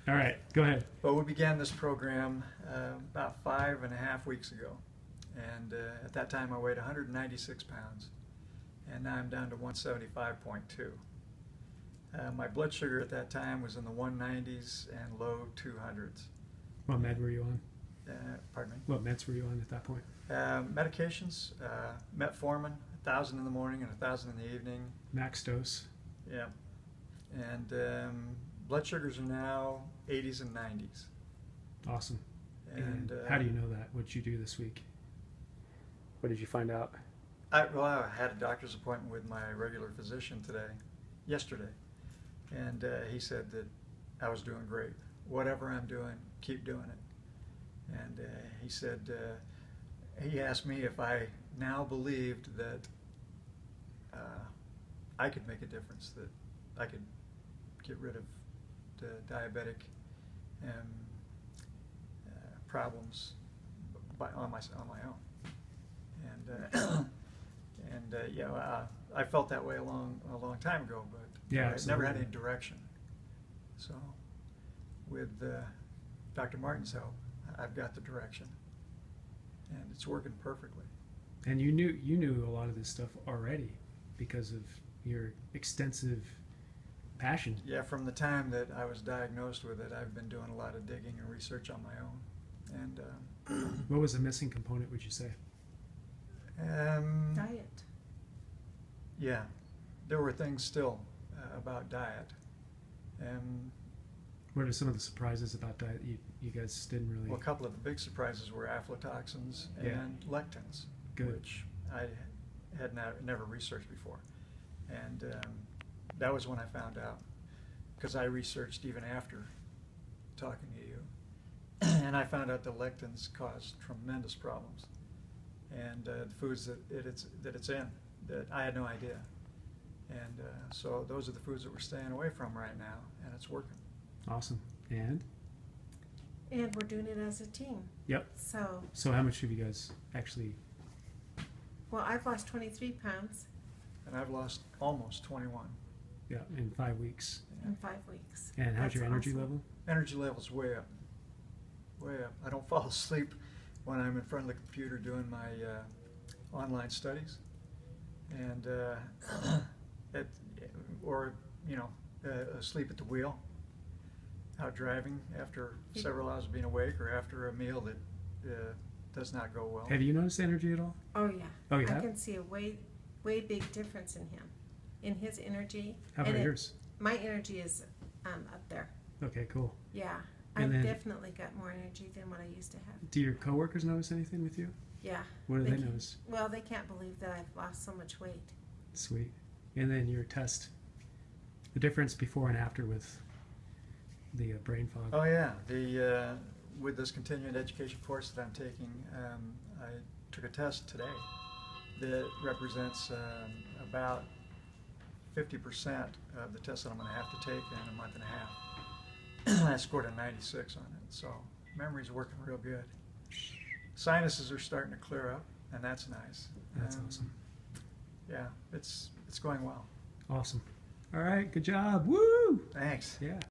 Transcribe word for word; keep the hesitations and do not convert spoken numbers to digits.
All right, go ahead. Well, we began this program uh, about five and a half weeks ago. And uh, at that time I weighed one hundred ninety-six pounds. And now I'm down to one seventy-five point two. Uh, my blood sugar at that time was in the one nineties and low two hundreds. What med were you on? Uh, pardon me? What meds were you on at that point? Uh, medications, uh, metformin, one thousand in the morning and one thousand in the evening. Max dose? Yeah. And um, blood sugars are now eighties and nineties. Awesome. And, And uh, how do you know that? What did you do this week? What did you find out? I, well, I had a doctor's appointment with my regular physician today, yesterday, and uh, he said that I was doing great. Whatever I'm doing, keep doing it. And uh, he said, uh, he asked me if I now believed that uh, I could make a difference, that I could get rid of the diabetic um, uh, problems by, on, my, on my own. And uh, and uh, yeah, uh, I felt that way a long a long time ago, but Yeah, I never had absolutely. any direction. So with uh, Doctor Martin's help, I've got the direction, and it's working perfectly. And you knew you knew a lot of this stuff already because of your extensive passion. Yeah, from the time that I was diagnosed with it, I've been doing a lot of digging and research on my own. And um, What was the missing component, would you say? um, Diet. yeah, there were things still uh, about diet. Um, What are some of the surprises about diet you, you guys didn't really... Well, a couple of the big surprises were aflatoxins Yeah. and lectins, Good. which I had not, never researched before. And um, that was when I found out, because I researched even after talking to you. And I found out the lectins cause tremendous problems. And uh, the foods that it, it's, that it's in, that I had no idea. And uh, so those are the foods that we're staying away from right now, and it's working. Awesome. And? And we're doing it as a team. Yep. So, So how much have you guys actually... well, I've lost twenty-three pounds And I've lost almost twenty-one. Yeah, in five weeks. in five weeks. And how's That's your energy awesome. level? Energy level's way up, way up. I don't fall asleep when I'm in front of the computer doing my uh, online studies, and uh, at, or you know, uh, asleep at the wheel, out driving after several hours of being awake, or after a meal that uh, does not go well. Have you noticed energy at all? Oh yeah. Oh, you I have? can see a way, way big difference in him, in his energy. How and about it- yours? My energy is um, up there. Okay, cool. Yeah, And I've then- definitely got more energy than what I used to have. Do your coworkers notice anything with you? Yeah. What do they can't- notice? Well, they can't believe that I've lost so much weight. Sweet. And then your test, the difference before and after with the uh, brain fog. Oh yeah, the uh, with this continuing education course that I'm taking, um, I took a test today that represents um, about fifty percent of the test that I'm going to have to take in a month and a half. I scored a ninety-six on it, so memory's working real good. Sinuses are starting to clear up, and that's nice. That's Um, awesome. Yeah, it's it's going well. Awesome. All right, good job. Woo! Thanks. Yeah.